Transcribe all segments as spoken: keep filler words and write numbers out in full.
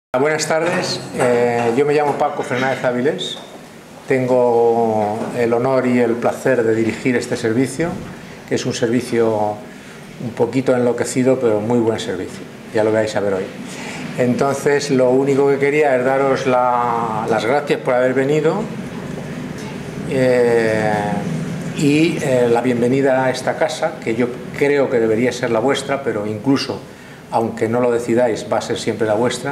Buenas tardes, eh, yo me llamo Paco Fernández Avilés, tengo el honor y el placer de dirigir este servicio, que es un servicio un poquito enloquecido, pero muy buen servicio, ya lo vais a ver hoy. Entonces, lo único que quería es daros la, las gracias por haber venido eh, y eh, la bienvenida a esta casa, que yo creo que debería ser la vuestra, pero incluso, aunque no lo decidáis, va a ser siempre la vuestra.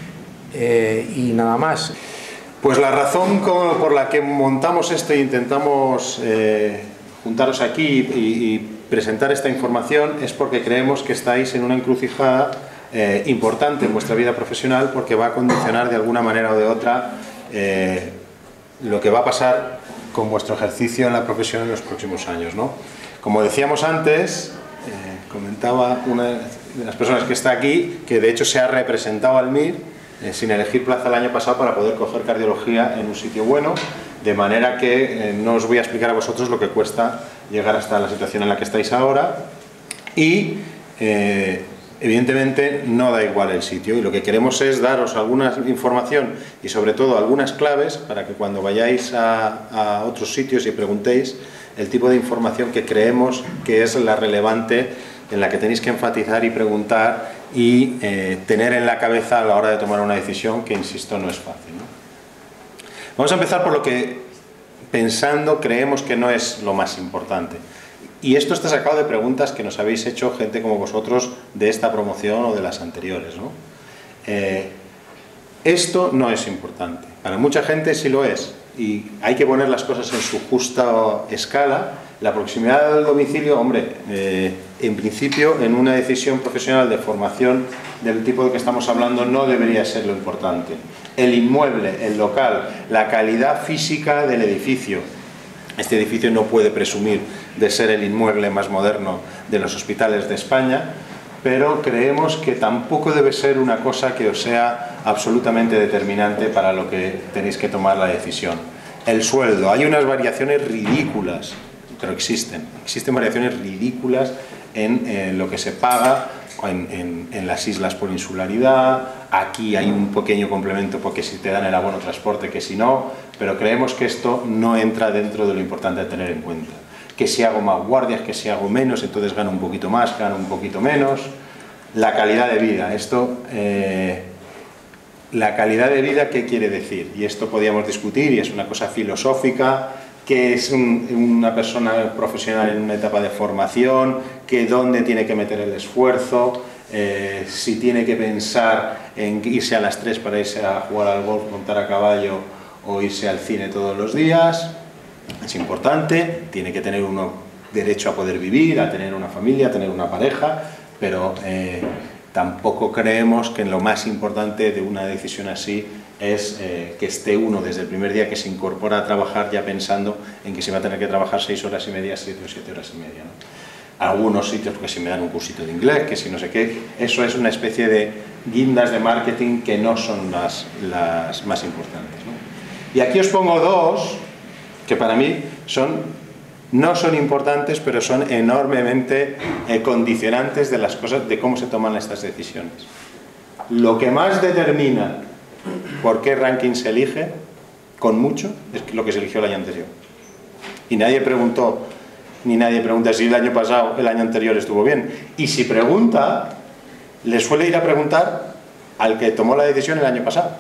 Eh, y nada más. Pues la razón por la que montamos esto e intentamos eh, juntaros aquí y, y presentar esta información es porque creemos que estáis en una encrucijada eh, importante en vuestra vida profesional, porque va a condicionar de alguna manera o de otra eh, lo que va a pasar con vuestro ejercicio en la profesión en los próximos años, ¿no? Como decíamos antes, eh, comentaba una de las personas que está aquí, que de hecho se ha representado al M I R Eh, sin elegir plaza el año pasado para poder coger cardiología en un sitio bueno, de manera que eh, no os voy a explicar a vosotros lo que cuesta llegar hasta la situación en la que estáis ahora y eh, evidentemente no da igual el sitio, y lo que queremos es daros alguna información y sobre todo algunas claves para que cuando vayáis a, a otros sitios y preguntéis, el tipo de información que creemos que es la relevante, en la que tenéis que enfatizar y preguntar y eh, tener en la cabeza a la hora de tomar una decisión, que insisto no es fácil, ¿no? Vamos a empezar por lo que pensando creemos que no es lo más importante, y esto está sacado de preguntas que nos habéis hecho gente como vosotros de esta promoción o de las anteriores, ¿no? Eh, esto no es importante, para mucha gente sí lo es, y hay que poner las cosas en su justa escala. La proximidad del domicilio, hombre, eh, en principio en una decisión profesional de formación del tipo de que estamos hablando no debería ser lo importante. El inmueble, el local, la calidad física del edificio. Este edificio no puede presumir de ser el inmueble más moderno de los hospitales de España, pero creemos que tampoco debe ser una cosa que os sea absolutamente determinante para lo que tenéis que tomar la decisión. El sueldo, hay unas variaciones ridículas, pero existen, existen variaciones ridículas en eh, lo que se paga en, en, en las islas por insularidad. Aquí hay un pequeño complemento porque si te dan el abono transporte que si no, pero creemos que esto no entra dentro de lo importante a tener en cuenta. Que si hago más guardias, que si hago menos, entonces gano un poquito más, gano un poquito menos. La calidad de vida, esto, eh, la calidad de vida, ¿qué quiere decir? Y esto podríamos discutir, y es una cosa filosófica, que es un, una persona profesional en una etapa de formación, que dónde tiene que meter el esfuerzo, eh, si tiene que pensar en irse a las tres para irse a jugar al golf, montar a caballo o irse al cine todos los días. Es importante, tiene que tener uno derecho a poder vivir, a tener una familia, a tener una pareja, pero eh, tampoco creemos que lo más importante de una decisión así es eh, que esté uno desde el primer día que se incorpora a trabajar ya pensando en que se va a tener que trabajar seis horas y media, siete o siete horas y media, ¿no? Algunos sitios, porque si me dan un cursito de inglés, que si no sé qué, eso es una especie de guindas de marketing que no son las, las más importantes, ¿no? Y aquí os pongo dos que para mí son, no son importantes, pero son enormemente eh, condicionantes de las cosas, de cómo se toman estas decisiones. Lo que más determina por qué ranking se elige, con mucho, es lo que se eligió el año anterior. Y nadie preguntó, ni nadie pregunta si el año pasado, el año anterior estuvo bien. Y si pregunta, le suele ir a preguntar al que tomó la decisión el año pasado.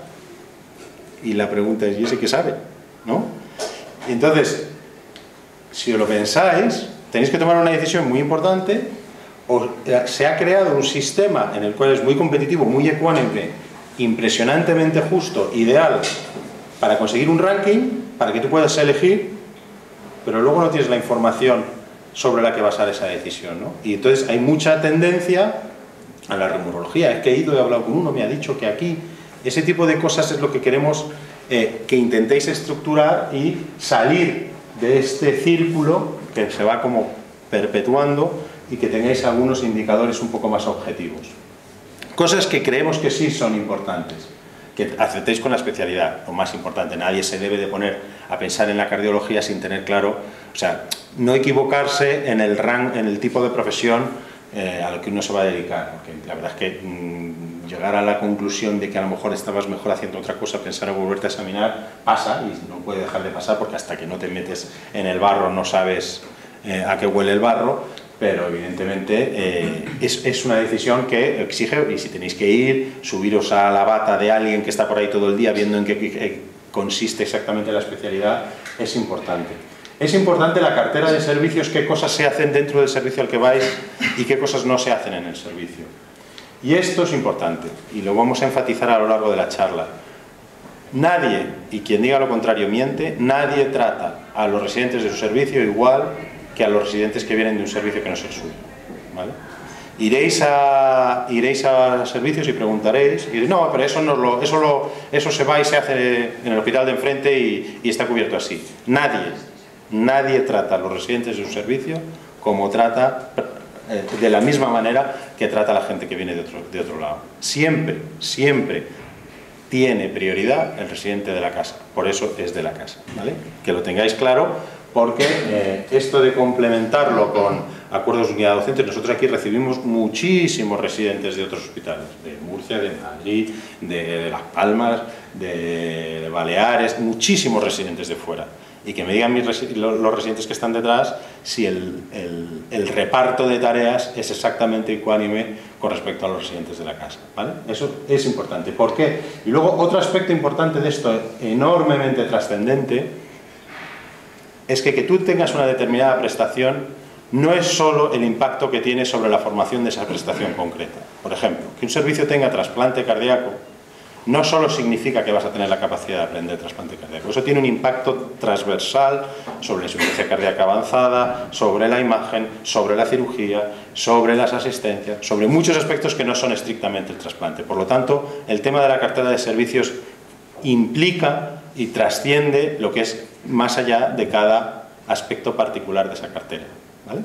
Y la pregunta es, ¿y ese qué sabe? ¿No? Entonces, si os lo pensáis, tenéis que tomar una decisión muy importante. O se ha creado un sistema en el cual es muy competitivo, muy ecuánime, impresionantemente justo, ideal para conseguir un ranking, para que tú puedas elegir, pero luego no tienes la información sobre la que basar esa decisión, ¿no? Y entonces hay mucha tendencia a la rumorología. Es que he ido y he hablado con uno, me ha dicho que aquí, ese tipo de cosas es lo que queremos eh, que intentéis estructurar y salir de este círculo que se va como perpetuando, y que tengáis algunos indicadores un poco más objetivos. Cosas que creemos que sí son importantes, que aceptéis con la especialidad, lo más importante. Nadie se debe de poner a pensar en la cardiología sin tener claro, o sea, no equivocarse en el, rank, en el tipo de profesión eh, a lo que uno se va a dedicar, porque la verdad es que mmm, llegar a la conclusión de que a lo mejor estabas mejor haciendo otra cosa, pensar en volverte a examinar, pasa y no puede dejar de pasar porque hasta que no te metes en el barro no sabes eh, a qué huele el barro, pero evidentemente eh, es, es una decisión que exige, y si tenéis que ir, subiros a la bata de alguien que está por ahí todo el día viendo en qué, qué consiste exactamente la especialidad, es importante. Es importante la cartera de servicios, qué cosas se hacen dentro del servicio al que vais y qué cosas no se hacen en el servicio. Y esto es importante, y lo vamos a enfatizar a lo largo de la charla. Nadie, y quien diga lo contrario miente, nadie trata a los residentes de su servicio igual que a los residentes que vienen de un servicio que no es el suyo, ¿vale? Iréis a, iréis a servicios y preguntaréis, y diréis, no, pero eso, no lo, eso, lo, eso se va y se hace en el hospital de enfrente y, y está cubierto así. Nadie, nadie trata a los residentes de su servicio como trata, de la misma manera que trata a la gente que viene de otro, de otro lado. Siempre, siempre tiene prioridad el residente de la casa, por eso es de la casa, ¿vale? Que lo tengáis claro, porque eh, esto de complementarlo con acuerdos de unidad docente, nosotros aquí recibimos muchísimos residentes de otros hospitales, de Murcia, de Madrid, de, de Las Palmas, de, de Baleares, muchísimos residentes de fuera. Y que me digan mis resi los residentes que están detrás si el, el, el reparto de tareas es exactamente ecuánime con respecto a los residentes de la casa, ¿vale? Eso es importante. ¿Por qué? Y luego otro aspecto importante de esto, enormemente trascendente, es que que tú tengas una determinada prestación no es solo el impacto que tiene sobre la formación de esa prestación concreta. Por ejemplo, que un servicio tenga trasplante cardíaco no solo significa que vas a tener la capacidad de aprender trasplante cardíaco, eso tiene un impacto transversal sobre la insuficiencia cardíaca avanzada, sobre la imagen, sobre la cirugía, sobre las asistencias, sobre muchos aspectos que no son estrictamente el trasplante. Por lo tanto, el tema de la cartera de servicios implica y trasciende lo que es más allá de cada aspecto particular de esa cartera, ¿vale?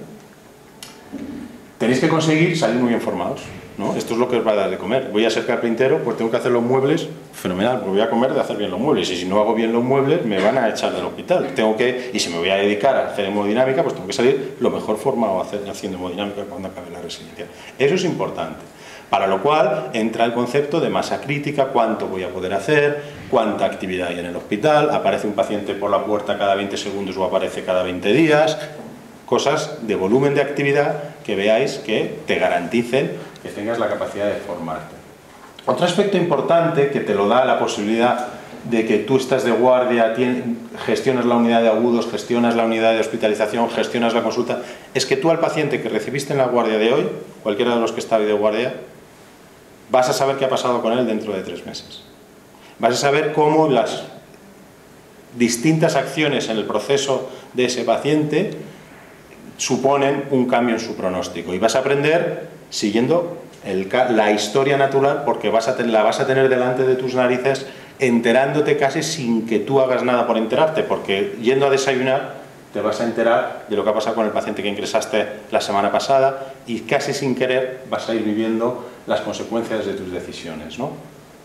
Tenéis que conseguir salir muy bien formados, ¿no? Esto es lo que os va a dar de comer. Voy a ser carpintero, pues tengo que hacer los muebles, fenomenal, pues voy a comer de hacer bien los muebles, y si no hago bien los muebles me van a echar del hospital. Tengo que, y si me voy a dedicar a hacer hemodinámica, pues tengo que salir lo mejor formado hacer, haciendo hemodinámica cuando acabe la residencia. Eso es importante. Para lo cual entra el concepto de masa crítica, cuánto voy a poder hacer, cuánta actividad hay en el hospital, aparece un paciente por la puerta cada veinte segundos o aparece cada veinte días, cosas de volumen de actividad que veáis que te garanticen que tengas la capacidad de formarte. Otro aspecto importante que te lo da la posibilidad de que tú estás de guardia, tienes, gestionas la unidad de agudos, gestionas la unidad de hospitalización, gestionas la consulta, es que tú al paciente que recibiste en la guardia de hoy, cualquiera de los que está hoy de guardia, vas a saber qué ha pasado con él dentro de tres meses. Vas a saber cómo las distintas acciones en el proceso de ese paciente suponen un cambio en su pronóstico. Y vas a aprender siguiendo el, la historia natural, porque vas a, la vas a tener delante de tus narices, enterándote casi sin que tú hagas nada por enterarte, porque yendo a desayunar te vas a enterar de lo que ha pasado con el paciente que ingresaste la semana pasada y casi sin querer vas a ir viviendo las consecuencias de tus decisiones, ¿no?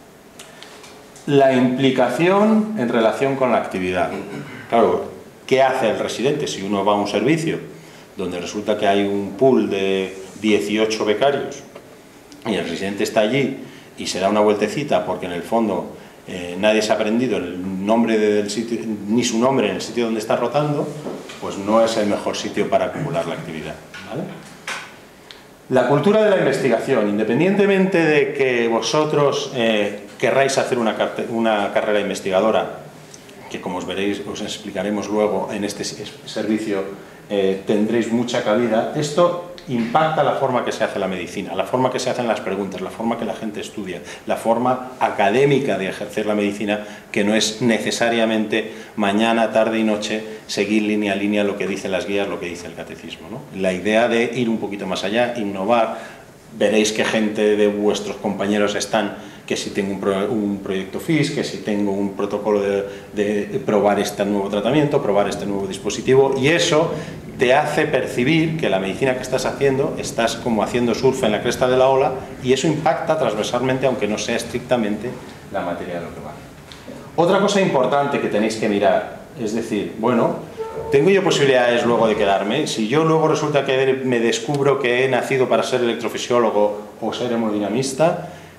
La implicación en relación con la actividad. Claro, ¿qué hace el residente si uno va a un servicio donde resulta que hay un pool de dieciocho becarios y el residente está allí y se da una vueltecita porque en el fondo eh, nadie se ha aprendido el nombre del sitio, ni su nombre en el sitio donde está rotando? Pues no es el mejor sitio para acumular la actividad, ¿vale? La cultura de la investigación, independientemente de que vosotros eh, querráis hacer una, una carrera investigadora, que como os veréis, os explicaremos luego en este servicio, eh, tendréis mucha cabida, esto impacta la forma que se hace la medicina, la forma que se hacen las preguntas, la forma que la gente estudia, la forma académica de ejercer la medicina, que no es necesariamente mañana, tarde y noche seguir línea a línea lo que dicen las guías, lo que dice el catecismo, ¿no? La idea de ir un poquito más allá, innovar, veréis que gente de vuestros compañeros están, que si tengo un, pro, un proyecto F I S, que si tengo un protocolo de, de probar este nuevo tratamiento, probar este nuevo dispositivo, y eso te hace percibir que la medicina que estás haciendo, estás como haciendo surf en la cresta de la ola, y eso impacta transversalmente, aunque no sea estrictamente la materia de lo que va. Otra cosa importante que tenéis que mirar, es decir, bueno, ¿tengo yo posibilidades luego de quedarme? Si yo luego resulta que me descubro que he nacido para ser electrofisiólogo o ser hemodinamista,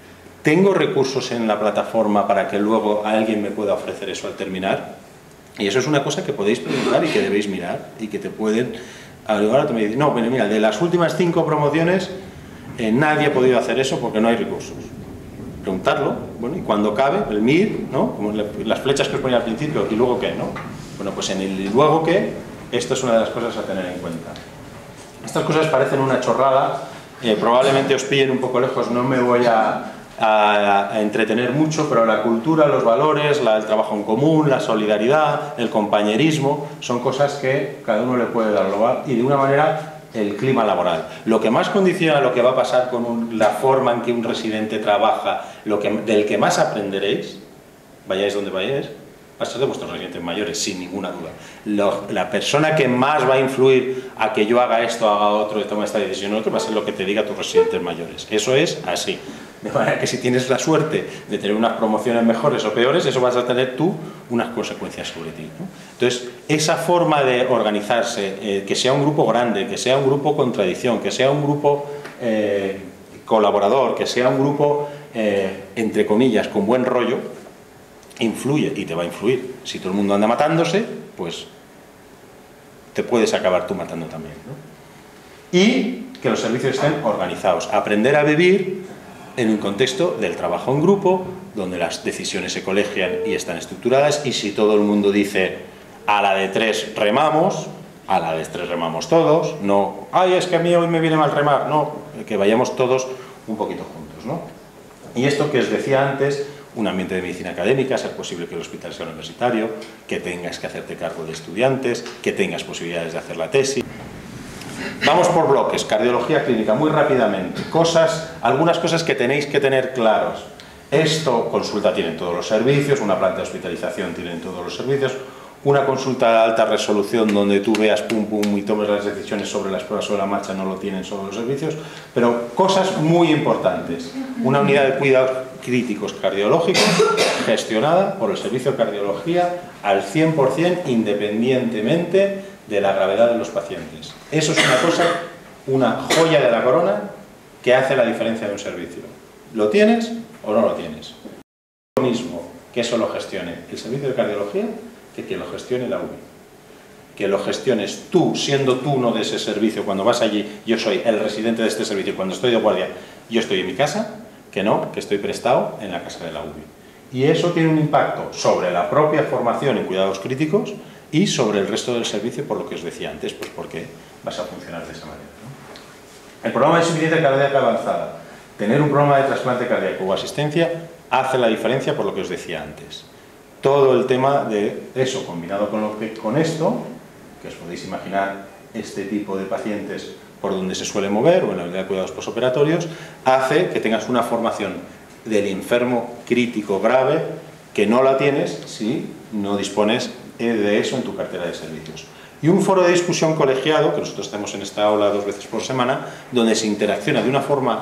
¿Tengo recursos en la plataforma para que luego alguien me pueda ofrecer eso al terminar? Y eso es una cosa que podéis preguntar y que debéis mirar y que te pueden... Ahora te me dicen, no, pero mira, de las últimas cinco promociones eh, nadie ha podido hacer eso porque no hay recursos. Preguntarlo, bueno, y cuando cabe, el M I R, ¿no? Como las flechas que os ponía al principio, y luego qué, ¿no? Bueno, pues en el y luego qué, esto es una de las cosas a tener en cuenta. Estas cosas parecen una chorrada, eh, probablemente os pillen un poco lejos, no me voy a... A, a entretener mucho, pero la cultura, los valores, la, el trabajo en común, la solidaridad, el compañerismo, son cosas que cada uno le puede dar lugar y de una manera el clima laboral. Lo que más condiciona lo que va a pasar con un, la forma en que un residente trabaja, lo que, del que más aprenderéis, vayáis donde vayáis, va a ser de vuestros residentes mayores, sin ninguna duda. Lo, la persona que más va a influir a que yo haga esto, haga otro, tome esta decisión otro, va a ser lo que te diga tus residentes mayores. Eso es así. De manera que si tienes la suerte de tener unas promociones mejores o peores, eso vas a tener tú unas consecuencias sobre ti, ¿no? Entonces, esa forma de organizarse, eh, que sea un grupo grande, que sea un grupo con tradición, que sea un grupo eh, colaborador, que sea un grupo, eh, entre comillas, con buen rollo, influye y te va a influir. Si todo el mundo anda matándose, pues te puedes acabar tú matando también, ¿no? Y que los servicios estén organizados. Aprender a vivir en un contexto del trabajo en grupo, donde las decisiones se colegian y están estructuradas, y si todo el mundo dice a la de tres remamos, a la de tres remamos todos, no, ay, es que a mí hoy me viene mal remar, no, que vayamos todos un poquito juntos, ¿no? Y esto que os decía antes, un ambiente de medicina académica, ser posible que el hospital sea universitario, que tengas que hacerte cargo de estudiantes, que tengas posibilidades de hacer la tesis. Vamos por bloques, cardiología clínica, muy rápidamente. Cosas, algunas cosas que tenéis que tener claros. Esto, consulta tienen todos los servicios, una planta de hospitalización tienen todos los servicios, una consulta de alta resolución donde tú veas pum pum y tomes las decisiones sobre las pruebas sobre la marcha no lo tienen solo los servicios, pero cosas muy importantes. Una unidad de cuidados críticos cardiológicos gestionada por el servicio de cardiología al cien por cien independientemente de la gravedad de los pacientes. Eso es una cosa, una joya de la corona que hace la diferencia de un servicio. ¿Lo tienes o no lo tienes? Lo mismo que eso lo gestione el servicio de cardiología que que lo gestione la U B I. Que lo gestiones tú, siendo tú uno de ese servicio, cuando vas allí, yo soy el residente de este servicio, y cuando estoy de guardia, yo estoy en mi casa, que no, que estoy prestado en la casa de la U B I. Y eso tiene un impacto sobre la propia formación en cuidados críticos y sobre el resto del servicio, por lo que os decía antes, pues porque vas a funcionar de esa manera, ¿no? El programa de insuficiencia cardíaca avanzada, tener un programa de trasplante cardíaco o asistencia, hace la diferencia por lo que os decía antes. Todo el tema de eso, combinado con, lo que, con esto, que os podéis imaginar este tipo de pacientes por donde se suele mover, o en la unidad de cuidados posoperatorios, hace que tengas una formación del enfermo crítico grave que no la tienes si no dispones de eso en tu cartera de servicios. Y un foro de discusión colegiado, que nosotros tenemos en esta aula dos veces por semana, donde se interacciona de una forma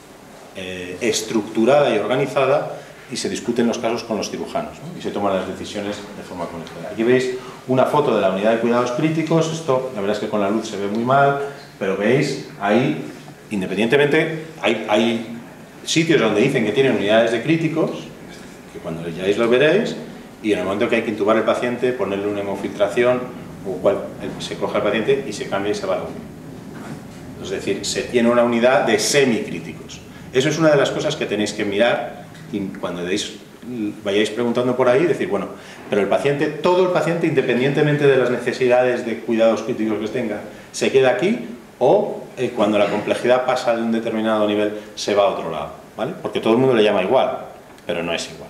eh, estructurada y organizada y se discuten los casos con los cirujanos, ¿no? Y se toman las decisiones de forma colegiada. Aquí veis una foto de la unidad de cuidados críticos. Esto, la verdad es que con la luz se ve muy mal, pero veis ahí, independientemente, hay, hay sitios donde dicen que tienen unidades de críticos, que cuando leáis lo veréis, y en el momento que hay que intubar al paciente, ponerle una hemofiltración, o cual, se coge al paciente y se cambia y se va a la U B I. Es decir, se tiene una unidad de semicríticos. Eso es una de las cosas que tenéis que mirar y cuando deis, vayáis preguntando por ahí, decir, bueno, pero el paciente, todo el paciente, independientemente de las necesidades de cuidados críticos que tenga, se queda aquí o eh, cuando la complejidad pasa de un determinado nivel se va a otro lado, ¿vale? Porque todo el mundo le llama igual, pero no es igual.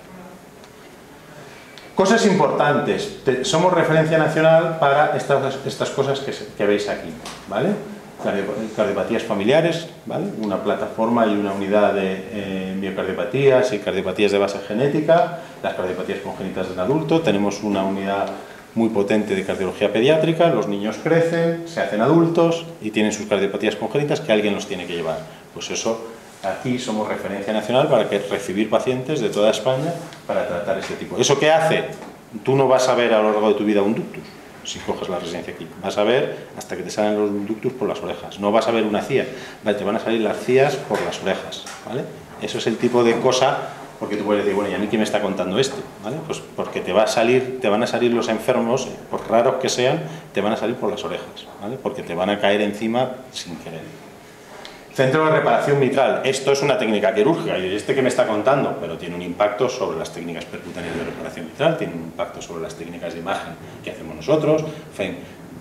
Cosas importantes. Somos referencia nacional para estas, estas cosas que, que veis aquí, ¿vale? Cardiopatías familiares, ¿vale? Una plataforma y una unidad de eh, miocardiopatías y cardiopatías de base genética, las cardiopatías congénitas del adulto. Tenemos una unidad muy potente de cardiología pediátrica. Los niños crecen, se hacen adultos y tienen sus cardiopatías congénitas que alguien los tiene que llevar. Pues eso, aquí somos referencia nacional para que recibir pacientes de toda España para tratar este tipo. ¿Eso qué hace? Tú no vas a ver a lo largo de tu vida un ductus. si coges la residencia aquí. Vas a ver hasta que te salen los ductus por las orejas. No vas a ver una cía, vale, te van a salir las cías por las orejas, ¿vale? Eso es el tipo de cosa, porque tú puedes decir, bueno, ¿y a mí quién me está contando esto? ¿Vale? Pues porque te, va a salir, te van a salir los enfermos, por raros que sean, te van a salir por las orejas, ¿vale? Porque te van a caer encima sin querer. Centro de reparación mitral. Esto es una técnica quirúrgica, y este que me está contando, pero tiene un impacto sobre las técnicas percutáneas de reparación mitral, tiene un impacto sobre las técnicas de imagen que hacemos nosotros. En fin,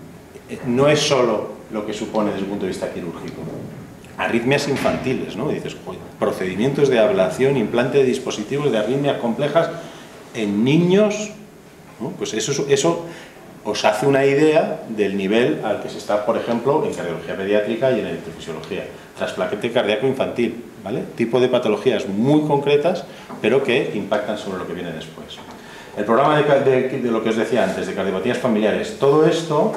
no es solo lo que supone desde el punto de vista quirúrgico. Arritmias infantiles, ¿no? Y dices, joder, procedimientos de ablación, implante de dispositivos de arritmias complejas en niños, ¿no? Pues eso, eso os hace una idea del nivel al que se está, por ejemplo, en cardiología pediátrica y en electrofisiología. Trasplante cardíaco infantil, ¿vale? Tipo de patologías muy concretas, pero que impactan sobre lo que viene después. El programa de, de, de lo que os decía antes, de cardiopatías familiares, todo esto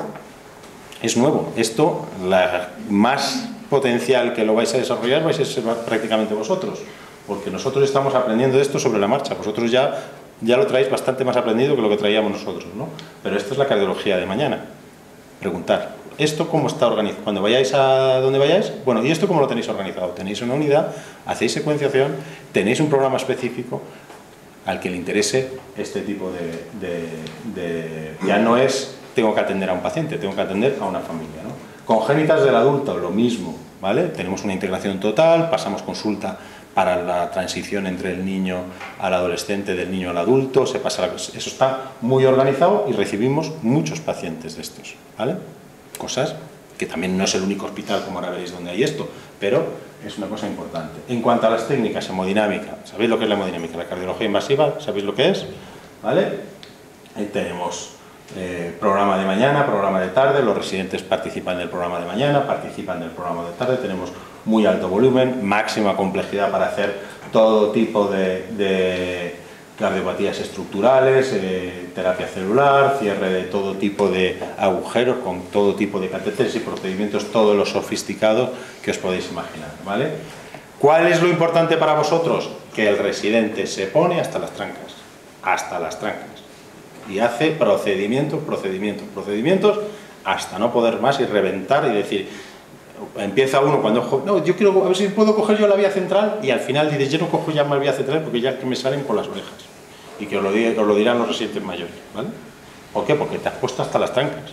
es nuevo. Esto, la más potencial que lo vais a desarrollar vais a ser prácticamente vosotros, porque nosotros estamos aprendiendo esto sobre la marcha. Vosotros ya, ya lo traéis bastante más aprendido que lo que traíamos nosotros, ¿no? Pero esto es la cardiología de mañana. Preguntar, ¿esto cómo está organizado? Cuando vayáis a donde vayáis, bueno, ¿y esto cómo lo tenéis organizado? Tenéis una unidad, hacéis secuenciación, tenéis un programa específico al que le interese este tipo de... de, de ya no es, tengo que atender a un paciente, tengo que atender a una familia, ¿no? Congénitas del adulto, lo mismo, ¿vale? Tenemos una integración total, pasamos consulta para la transición entre el niño al adolescente, del niño al adulto, se pasa la, eso está muy organizado y recibimos muchos pacientes de estos, ¿vale? Cosas que también no es el único hospital, como ahora veréis, donde hay esto, pero es una cosa importante. En cuanto a las técnicas, hemodinámica, ¿sabéis lo que es la hemodinámica? La cardiología invasiva, ¿sabéis lo que es? ¿Vale? Ahí tenemos eh, programa de mañana, programa de tarde, los residentes participan del programa de mañana, participan del programa de tarde, tenemos muy alto volumen, máxima complejidad para hacer todo tipo de, de cardiopatías estructurales, eh, terapia celular, cierre de todo tipo de agujeros con todo tipo de catéteres y procedimientos, todos los sofisticados que os podéis imaginar, ¿vale? ¿Cuál es lo importante para vosotros? Que el residente se pone hasta las trancas, hasta las trancas, y hace procedimientos, procedimientos, procedimientos, hasta no poder más y reventar y decir, empieza uno cuando, no, yo quiero, a ver si puedo coger yo la vía central, y al final dices, yo no cojo ya más vía central porque ya que me salen por las orejas, y que os lo, diga, os lo dirán los residentes mayores, ¿vale? ¿Por qué? Porque te has puesto hasta las trancas.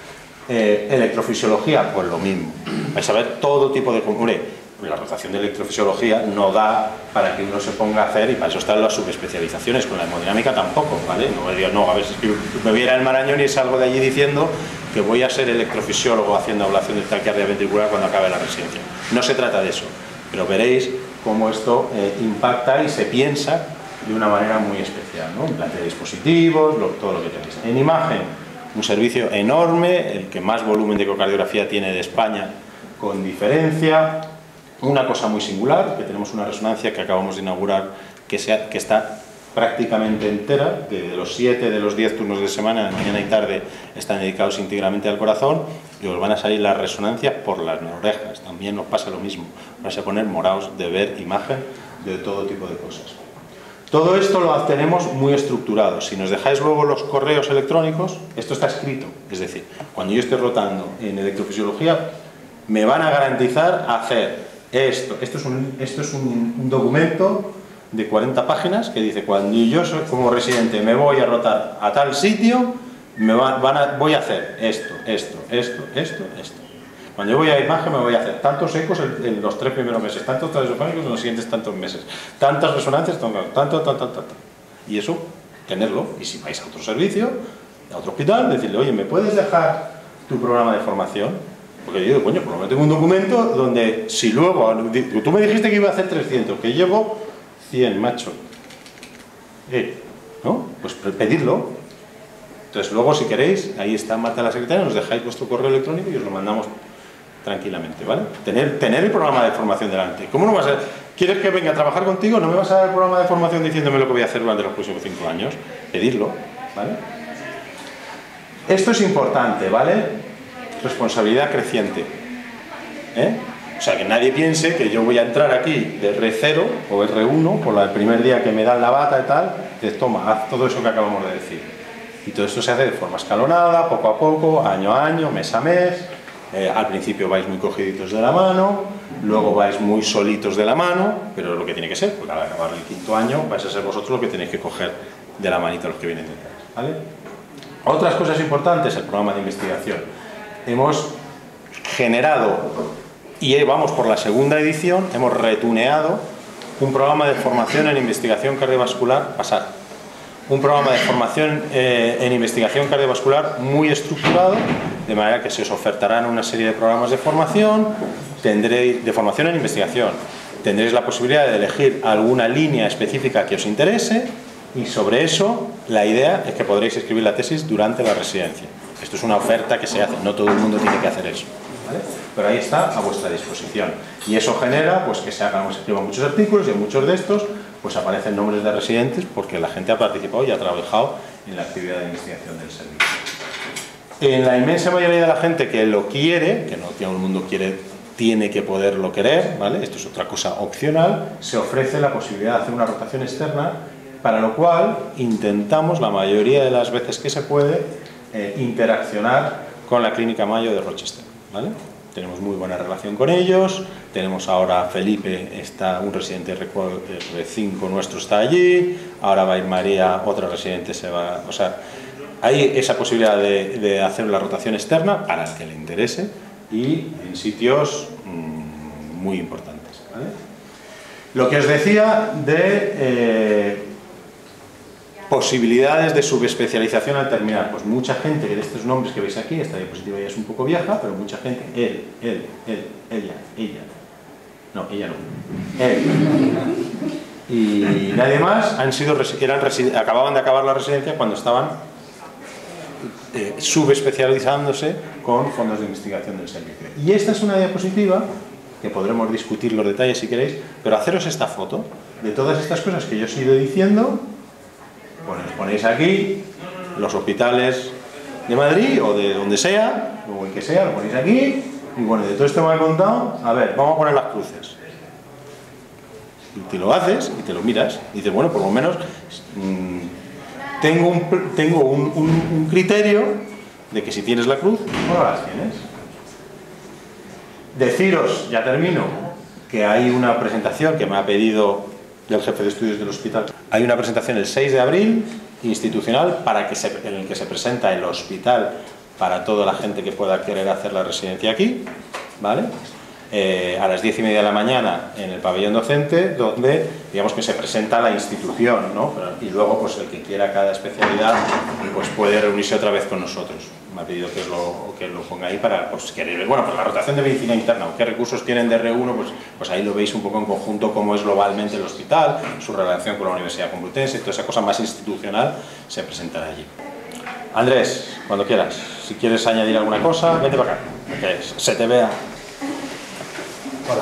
Eh, electrofisiología, pues lo mismo, vais a ver todo tipo de... Hombre, la rotación de electrofisiología no da para que uno se ponga a hacer, y para eso están las subespecializaciones, con la hemodinámica tampoco, ¿vale? No me digas, no, a ver, si me viera el Marañón y salgo de allí diciendo que voy a ser electrofisiólogo haciendo ablación de taquicardia ventricular cuando acabe la residencia. No se trata de eso, pero veréis cómo esto eh, impacta y se piensa de una manera muy especial, ¿no? Implante de dispositivos, lo, todo lo que tenéis. En imagen, un servicio enorme, el que más volumen de ecocardiografía tiene de España, con diferencia. Una cosa muy singular, que tenemos una resonancia que acabamos de inaugurar, que, sea, que está prácticamente entera, que de los siete de los diez turnos de semana, mañana y tarde, están dedicados íntegramente al corazón, y os van a salir las resonancias por las orejas. También nos pasa lo mismo, vais a poner morados de ver imagen de todo tipo de cosas. Todo esto lo tenemos muy estructurado. Si nos dejáis luego los correos electrónicos, esto está escrito, es decir, cuando yo esté rotando en electrofisiología, me van a garantizar hacer esto. Esto es un, esto es un, un documento de cuarenta páginas que dice, cuando yo soy, como residente me voy a rotar a tal sitio, me va, van a, voy a hacer esto, esto, esto, esto, esto. Cuando yo voy a imagen me voy a hacer tantos ecos en, en los tres primeros meses, tantos transesofágicos en los siguientes tantos meses, tantas resonancias, tanto, tanto, tanto, tanto. Y eso, tenerlo. Y si vais a otro servicio, a otro hospital, decirle, oye, ¿me puedes dejar tu programa de formación? Porque yo digo, coño, por lo menos tengo un documento donde, si luego, tú me dijiste que iba a hacer trescientos, que llevo cien, macho. Eh, ¿no? Pues pedidlo. Entonces luego, si queréis, ahí está Marta la secretaria, nos dejáis vuestro correo electrónico y os lo mandamos tranquilamente, ¿vale? Tener, tener el programa de formación delante. ¿Cómo no vas a...? ¿Quieres que venga a trabajar contigo? ¿No me vas a dar el programa de formación diciéndome lo que voy a hacer durante los próximos cinco años? Pedirlo, ¿vale? Esto es importante, ¿vale? Responsabilidad creciente, ¿eh? O sea, que nadie piense que yo voy a entrar aquí de R cero o R uno por el primer día que me dan la bata y tal, dices, toma, haz todo eso que acabamos de decir. Y todo esto se hace de forma escalonada, poco a poco, año a año, mes a mes. Eh, al principio vais muy cogiditos de la mano, luego vais muy solitos de la mano, pero es lo que tiene que ser, porque al acabar el quinto año vais a ser vosotros los que tenéis que coger de la manita a los que vienen detrás, ¿vale? Otras cosas importantes, el programa de investigación. Hemos generado, y vamos por la segunda edición, hemos retuneado un programa de formación en investigación cardiovascular, pasar. Un programa de formación eh, en investigación cardiovascular muy estructurado, de manera que se os ofertarán una serie de programas de formación, tendréis, de formación en investigación, tendréis la posibilidad de elegir alguna línea específica que os interese, y sobre eso la idea es que podréis escribir la tesis durante la residencia. Esto es una oferta que se hace, no todo el mundo tiene que hacer eso, ¿vale? Pero ahí está a vuestra disposición, y eso genera pues que se hagan, se escriban muchos artículos, y en muchos de estos pues aparecen nombres de residentes porque la gente ha participado y ha trabajado en la actividad de investigación del servicio. En la inmensa mayoría de la gente que lo quiere, que no todo el mundo quiere, tiene que poderlo querer, ¿vale? Esto es otra cosa opcional, se ofrece la posibilidad de hacer una rotación externa, para lo cual intentamos la mayoría de las veces que se puede eh, interaccionar con la Clínica Mayo de Rochester, ¿vale? Tenemos muy buena relación con ellos, tenemos ahora Felipe, está un residente R cinco nuestro está allí, ahora va a ir María, otra residente se va, o sea, hay esa posibilidad de, de hacer la rotación externa para el que le interese y en sitios mmm, muy importantes, ¿vale? Lo que os decía de eh, posibilidades de subespecialización al terminar, pues mucha gente de estos nombres que veis aquí, esta diapositiva ya es un poco vieja, pero mucha gente, él, él, él, ella, ella, no, ella no, él, y nadie más, han sido, eran, acababan de acabar la residencia cuando estaban eh, subespecializándose con fondos de investigación del servicio. Y esta es una diapositiva, que podremos discutir los detalles si queréis, pero haceros esta foto de todas estas cosas que yo os he ido diciendo. Bueno, os ponéis aquí los hospitales de Madrid o de donde sea, o el que sea, lo ponéis aquí, y bueno, de todo esto me he contado, a ver, vamos a poner las cruces. Y te lo haces y te lo miras, y dices, bueno, por lo menos mmm, tengo, un, tengo un, un, un criterio de que si tienes la cruz, no las tienes. Deciros, ya termino, que hay una presentación que me ha pedido del jefe de estudios del hospital. Hay una presentación el seis de abril, institucional, para que se, en el que se presenta el hospital para toda la gente que pueda querer hacer la residencia aquí, ¿vale? Eh, a las diez y media de la mañana en el pabellón docente, donde digamos que se presenta la institución, ¿no? Y luego pues el que quiera cada especialidad pues puede reunirse otra vez con nosotros. Me ha pedido que, os lo, que lo ponga ahí para, pues, querer, bueno, pues la rotación de medicina interna, qué recursos tienen de R uno, pues, pues ahí lo veis un poco en conjunto, cómo es globalmente el hospital, su relación con la Universidad Complutense, toda esa cosa más institucional se presentará allí. Andrés, cuando quieras, si quieres añadir alguna cosa, vente para acá, que se te vea. Hola.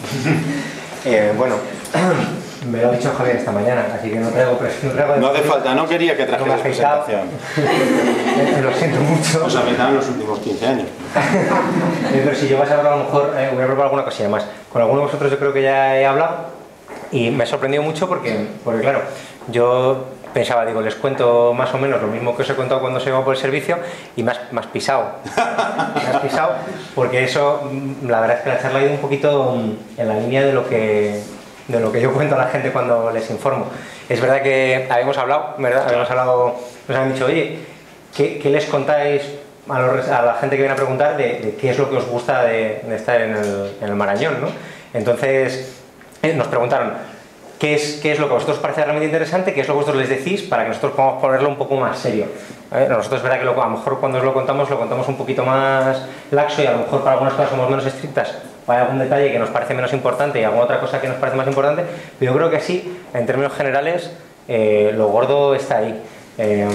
eh, bueno, me lo ha dicho Javier esta mañana, así que no traigo presentación. No hace falta, no quería que trajeras presentación. Lo siento mucho. Os afectaron en los últimos quince años. Pero si yo vas a hablar, a lo mejor eh, voy a probar alguna cosilla más. Con alguno de vosotros yo creo que ya he hablado y me ha sorprendido mucho porque, porque claro, yo pensaba, digo, les cuento más o menos lo mismo que os he contado cuando se va por el servicio y me has, me has pisado. Me has pisado porque eso, la verdad es que la charla ha ido un poquito en la línea de lo que, de lo que yo cuento a la gente cuando les informo. Es verdad que habíamos hablado, ¿verdad? Habíamos hablado, nos han dicho, oye, ¿qué, qué les contáis a, los, a la gente que viene a preguntar de, de qué es lo que os gusta de, de estar en el, en el Marañón, ¿no? Entonces, eh, nos preguntaron, ¿Qué es, ¿Qué es lo que a vosotros os parece realmente interesante? ¿Qué es lo que vosotros les decís para que nosotros podamos ponerlo un poco más serio? ¿Eh? Nosotros es verdad que lo, a lo mejor cuando os lo contamos, lo contamos un poquito más laxo y a lo mejor para algunas cosas somos menos estrictas, para algún detalle que nos parece menos importante y alguna otra cosa que nos parece más importante, pero yo creo que así, en términos generales, eh, lo gordo está ahí. Eh,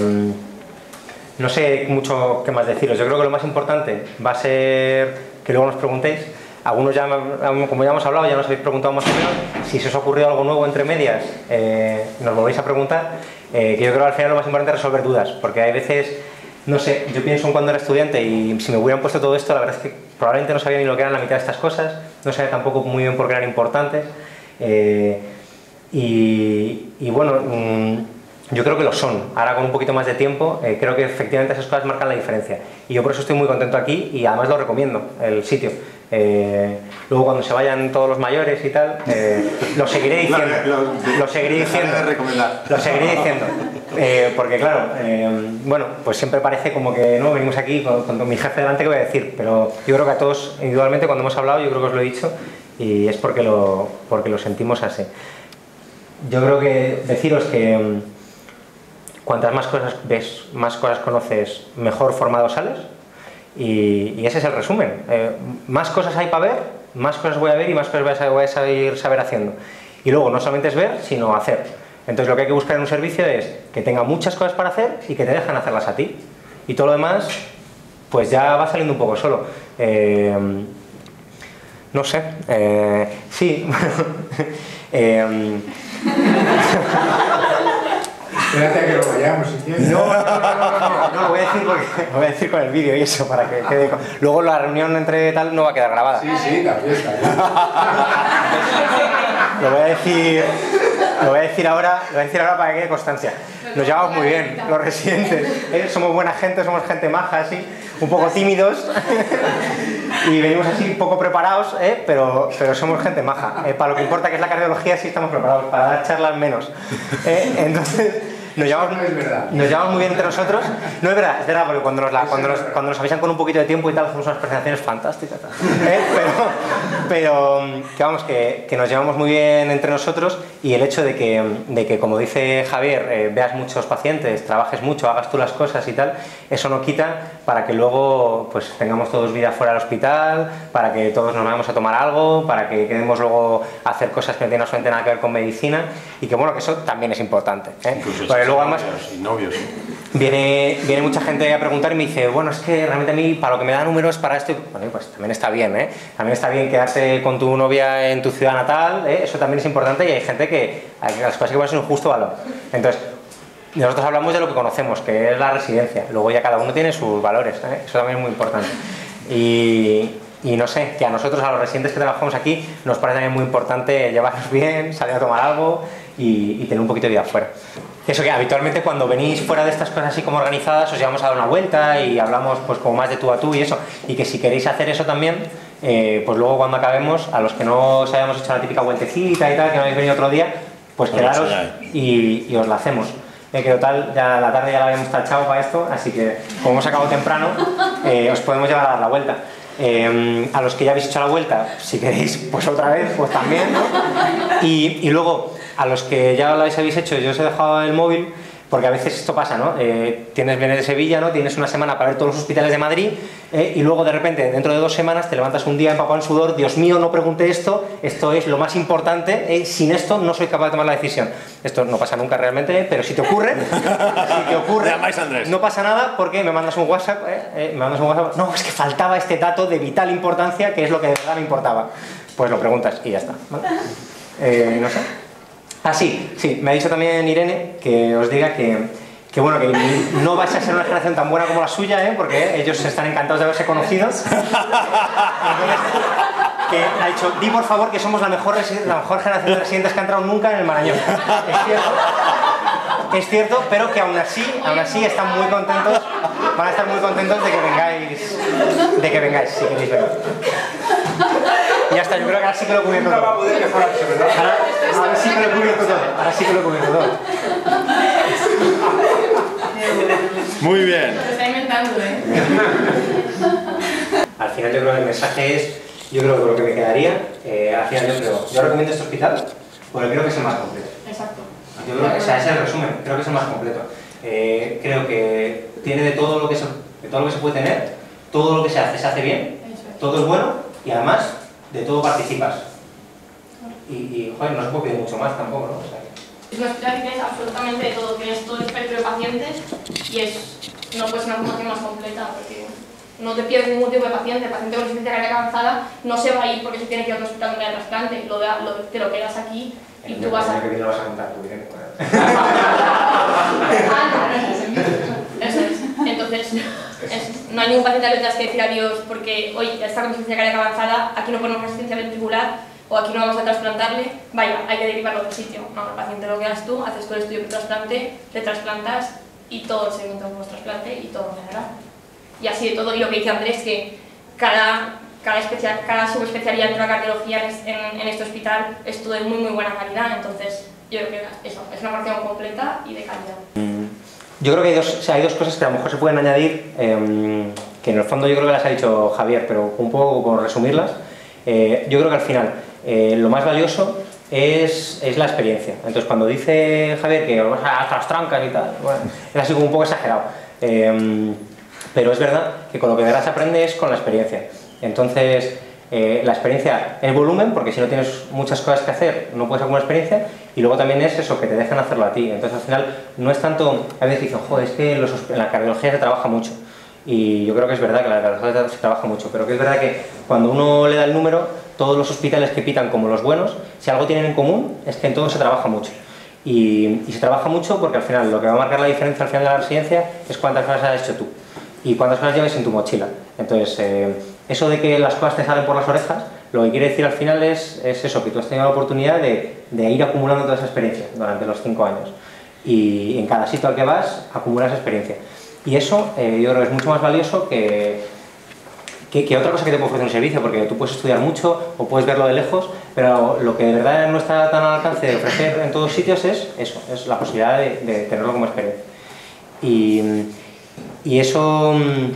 no sé mucho qué más deciros. Yo creo que lo más importante va a ser que luego nos preguntéis. Algunos ya, como ya hemos hablado, ya nos habéis preguntado más o menos. Si se os ha ocurrido algo nuevo entre medias, eh, nos volvéis a preguntar. Eh, que yo creo que al final lo más importante es resolver dudas, porque hay veces, no sé, yo pienso en cuando era estudiante y si me hubieran puesto todo esto, la verdad es que probablemente no sabía ni lo que eran la mitad de estas cosas, no sabía tampoco muy bien por qué eran importantes. Eh, y, y bueno, mmm, yo creo que lo son. Ahora con un poquito más de tiempo, eh, creo que efectivamente esas cosas marcan la diferencia. Y yo por eso estoy muy contento aquí y además lo recomiendo, el sitio. Eh, luego cuando se vayan todos los mayores y tal, eh, lo seguiré diciendo. Lo, lo, lo seguiré diciendo. De recomendar. Lo seguiré diciendo. Eh, porque claro, eh, bueno, pues siempre parece como que no venimos aquí con, con mi jefe delante que voy a decir, pero yo creo que a todos individualmente cuando hemos hablado, yo creo que os lo he dicho y es porque lo, porque lo sentimos así. Yo creo que deciros que cuantas más cosas ves, más cosas conoces, mejor formado sales. Y, y ese es el resumen. Eh, más cosas hay para ver, más cosas voy a ver y más cosas voy a, voy a saber, saber haciendo. Y luego no solamente es ver, sino hacer. Entonces lo que hay que buscar en un servicio es que tenga muchas cosas para hacer y que te dejan hacerlas a ti. Y todo lo demás, pues ya va saliendo un poco solo. Eh, no sé. Eh, sí. eh, Espérate a que lo vayamos, si quieres. No, no, no, no, no, no, lo voy a decir porque lo voy a decir con el vídeo y eso, para que quede. Luego la reunión entre tal no va a quedar grabada. Sí, sí, también está bien. Lo voy a decir, lo voy a decir ahora, lo voy a decir ahora para que quede constancia. Nos llevamos muy bien, los residentes. ¿eh? Somos buena gente, somos gente maja, así, un poco tímidos. Y venimos así, poco preparados, ¿eh? pero, pero somos gente maja. Eh, para lo que importa que es la cardiología, sí estamos preparados, para dar charlas menos. ¿eh? Entonces. Nos llevamos, no es verdad. nos llevamos muy bien entre nosotros. No es verdad, es verdad, porque cuando nos, la, cuando nos, cuando nos avisan con un poquito de tiempo y tal, hacemos unas presentaciones fantásticas. ¿eh? Pero, pero que vamos, que, que nos llevamos muy bien entre nosotros y el hecho de que, de que como dice Javier, eh, veas muchos pacientes, trabajes mucho, hagas tú las cosas y tal, eso no quita para que luego pues tengamos todos vida fuera del hospital, para que todos nos vayamos a tomar algo, para que quedemos luego a hacer cosas que no tienen absolutamente nada que ver con medicina y que bueno, que eso también es importante. ¿eh? Porque luego además y novios. Viene, viene mucha gente a preguntar y me dice, bueno, es que realmente a mí para lo que me da números para esto, bueno, pues también está bien, ¿eh? También está bien quedarte con tu novia en tu ciudad natal, ¿eh? Eso también es importante y hay gente que a las cosas que ponen un justo valor. Entonces, nosotros hablamos de lo que conocemos, que es la residencia, luego ya cada uno tiene sus valores, ¿eh? Eso también es muy importante. Y, y no sé, que a nosotros, a los residentes que trabajamos aquí, nos parece también muy importante llevarnos bien, salir a tomar algo y, y tener un poquito de vida afuera. Eso que habitualmente cuando venís fuera de estas cosas así como organizadas os llevamos a dar una vuelta y hablamos pues como más de tú a tú y eso, y que si queréis hacer eso también, eh, pues luego cuando acabemos, a los que no os hayamos hecho la típica vueltecita y tal, que no habéis venido otro día, pues quedaros y, y os la hacemos. Eh, que total, ya la tarde ya la habíamos tachado para esto, así que como hemos acabado temprano, eh, os podemos llevar a dar la vuelta. Eh, a los que ya habéis hecho la vuelta, si queréis, pues otra vez, pues también, ¿no? Y, y luego, a los que ya lo habéis hecho, yo os he dejado el móvil, porque a veces esto pasa, ¿no? Eh, tienes bienes de Sevilla, ¿no? Tienes una semana para ver todos los hospitales de Madrid eh, y luego de repente, dentro de dos semanas, te levantas un día empapado en sudor, Dios mío, no pregunté esto, esto es lo más importante, eh, sin esto no soy capaz de tomar la decisión. Esto no pasa nunca realmente, pero si te ocurre, si te ocurre, no pasa nada porque me mandas un WhatsApp, eh, eh, me mandas un WhatsApp, no, es que faltaba este dato de vital importancia, que es lo que de verdad me importaba. Pues lo preguntas y ya está, ¿vale? Eh, no sé. Ah, sí, sí, me ha dicho también Irene que os diga que, que bueno, que no vais a ser una generación tan buena como la suya, ¿eh? Porque ellos están encantados de haberse conocido. Entonces, que ha dicho, di por favor que somos la mejor, la mejor generación de residentes que ha entrado nunca en el Marañón. Es cierto, es cierto, pero que aún así, aún así están muy contentos, van a estar muy contentos de que vengáis, de que vengáis, si queréis venir. Y ya está, yo creo que ahora sí que lo he cubierto todo. Ahora, ahora sí que lo he cubierto todo. Ahora sí que lo he cubierto todo. Muy bien. Lo está inventando, ¿eh? Al final yo creo que el mensaje es, yo creo que lo que me quedaría, eh, al final yo creo, yo recomiendo este hospital porque creo que es el más completo. Exacto. Yo creo que ese es el resumen, creo que es el más completo. Eh, creo que tiene de todo lo que se, de todo lo que se puede tener, todo lo que se hace, se hace bien, todo es bueno y además de todo participas. Y, y joder, no se puede pedir mucho más tampoco, ¿no? O sea, es un hospital que tienes absolutamente de todo, tienes todo el espectro de pacientes y es, no puede ser una formación más completa porque no te pierdes ningún tipo de paciente. El paciente con resistencia cardíaca avanzada no se va a ir porque se tiene que ir a otro hospital donde hay trasplante, lo, da, lo te lo quedas aquí y tú vas a... El que viene lo vas a contar tú, bien. Eso es. Entonces, es, no hay ningún paciente al que tengas que decir adiós porque, oye, ya está con resistencia cardíaca avanzada, aquí no ponemos resistencia ventricular, o aquí no vamos a trasplantarle, vaya, hay que derivarlo a otro sitio. No, el paciente lo quedas tú, haces todo el estudio de trasplante, te trasplantas y todo el seguimiento post trasplante y todo en general. Y así de todo, y lo que dice Andrés, que cada, cada, especial, cada subespecialidad dentro de la cardiología en, en este hospital es todo de muy muy buena calidad, entonces yo creo que eso, es una formación completa y de calidad. Yo creo que hay dos, o sea, hay dos cosas que a lo mejor se pueden añadir, eh, que en el fondo yo creo que las ha dicho Javier, pero un poco por resumirlas. Eh, yo creo que al final eh, lo más valioso es, es la experiencia. Entonces cuando dice Javier que vas a las trancas y tal, bueno, es así como un poco exagerado. Eh, pero es verdad que con lo que verás aprendes con la experiencia. Entonces eh, la experiencia es volumen, porque si no tienes muchas cosas que hacer no puedes hacer una experiencia, y luego también es eso, que te dejan hacerlo a ti. Entonces al final no es tanto, a veces dicen, joder, es que en, los, en la cardiología se trabaja mucho. Y yo creo que es verdad que la cardiología se trabaja mucho, pero que es verdad que cuando uno le da el número, todos los hospitales que pitan como los buenos, si algo tienen en común es que en todo se trabaja mucho. Y, y se trabaja mucho porque al final lo que va a marcar la diferencia al final de la residencia es cuántas cosas has hecho tú y cuántas cosas lleves en tu mochila. Entonces, eh, eso de que las cosas te salen por las orejas, lo que quiere decir al final es, es eso, que tú has tenido la oportunidad de, de ir acumulando toda esa experiencia durante los cinco años. Y en cada sitio al que vas, acumulas experiencia. Y eso eh, yo creo que es mucho más valioso que, que, que otra cosa que te puede ofrecer un servicio, porque tú puedes estudiar mucho o puedes verlo de lejos, pero lo que de verdad no está tan al alcance de ofrecer en todos sitios es eso, es la posibilidad de, de tenerlo como experiencia. Y, y eso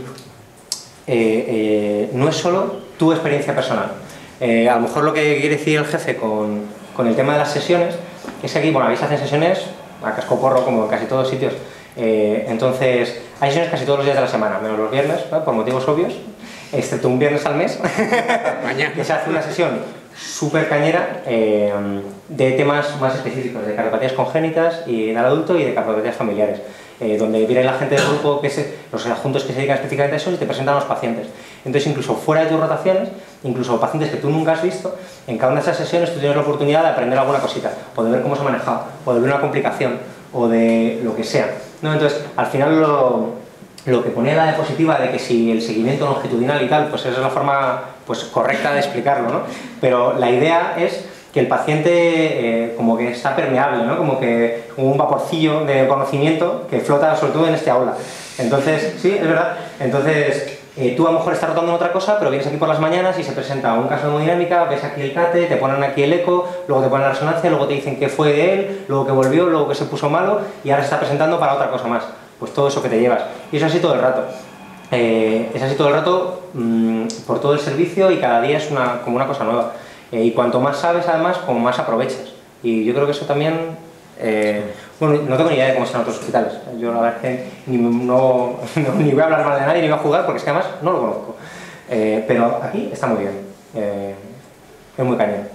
eh, eh, no es solo tu experiencia personal. Eh, a lo mejor lo que quiere decir el jefe con, con el tema de las sesiones es que aquí, bueno, aquí se hacen sesiones a cascoporro como en casi todos sitios. Eh, entonces, hay sesiones casi todos los días de la semana, menos los viernes, ¿no? Por motivos obvios, excepto un viernes al mes, que se hace una sesión súper cañera eh, de temas más específicos, de cardiopatías congénitas y en el adulto y de cardiopatías familiares, eh, donde viene la gente del grupo, que se, los adjuntos que se dedican específicamente a eso y te presentan a los pacientes. Entonces, incluso fuera de tus rotaciones, incluso pacientes que tú nunca has visto, en cada una de esas sesiones tú tienes la oportunidad de aprender alguna cosita, o de ver cómo se ha manejado, o de ver una complicación, o de lo que sea, ¿no? Entonces, al final lo, lo que ponía la diapositiva de que si el seguimiento longitudinal y tal, pues esa es la forma pues, correcta de explicarlo, ¿no? Pero la idea es que el paciente eh, como que está permeable, ¿no? Como que un vaporcillo de conocimiento que flota sobre todo en este aula. Entonces, sí, es verdad. Entonces, eh, tú a lo mejor estás rotando en otra cosa, pero vienes aquí por las mañanas y se presenta un caso de hemodinámica, ves aquí el CATE, te ponen aquí el eco, luego te ponen la resonancia, luego te dicen qué fue de él, luego que volvió, luego que se puso malo y ahora se está presentando para otra cosa más. Pues todo eso que te llevas. Y eso así todo el rato. Eh, es así todo el rato mmm, por todo el servicio y cada día es una, como una cosa nueva. Eh, y cuanto más sabes, además, como más aprovechas. Y yo creo que eso también... Eh, bueno, no tengo ni idea de cómo están otros hospitales. Yo la verdad es que ni, no, no, ni voy a hablar mal de nadie ni voy a jugar porque es que además no lo conozco. Eh, pero aquí está muy bien. Eh, es muy cañón.